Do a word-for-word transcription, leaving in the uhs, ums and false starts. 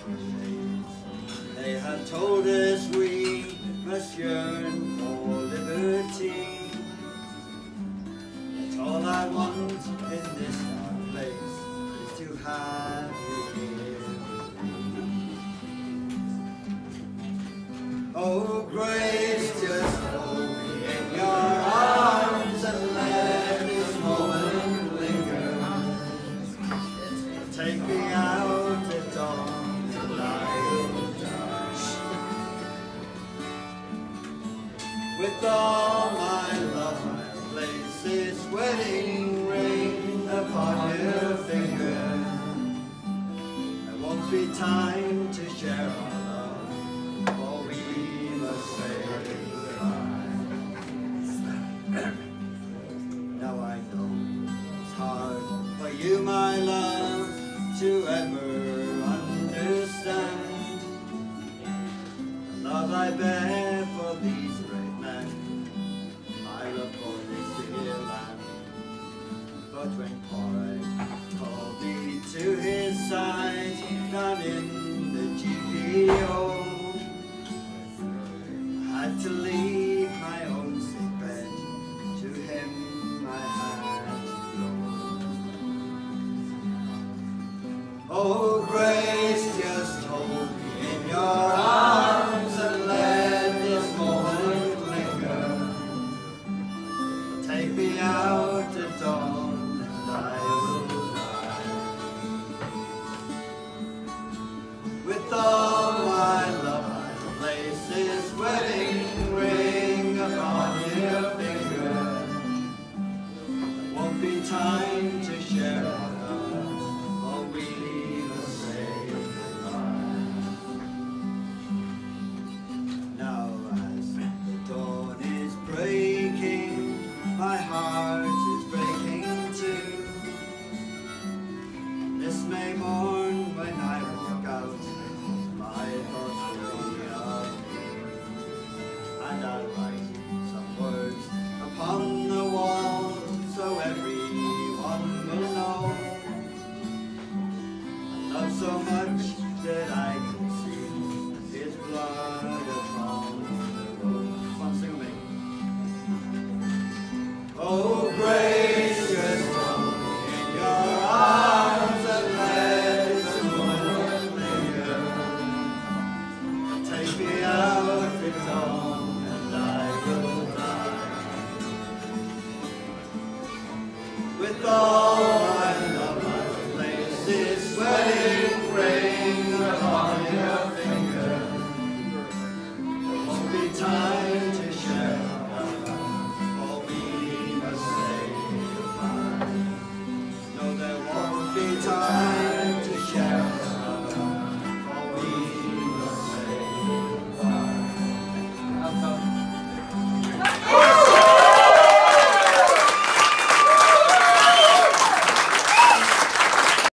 They have told us we must yearn for liberty. But all I want in this dark place is to have you here. Oh, grace, just hold me in your arms and let this moment linger. Take me out at dawn and I will die. With all my love I'll place this wedding ring upon your finger. There won't be time to share our love, for we must say goodbye. Now I know it's hard for you, my love, to ever understand the love I bear for these great men, my love for this dear land. But when Porrick called me to his side down in the G P O, I had to leave my own sick bed, to him I had to go. Oh, grace, just hold me in your arms and let this moment linger. Take me out at dawn and I will die. With all my love I'll place this wedding ring upon your finger. There won't be time to share our love, for we must say goodbye. Now as the dawn is breaking, my heart is breaking too. This May morn when I walk out, my thoughts will be of you. And I'll write some words upon the wall, so everyone will know. I love so much that I can see his blood upon the road. Come on, sing with me. Oh, grace, just hold me in your arms and let this moment linger. Take me out at dawn and I will die. With all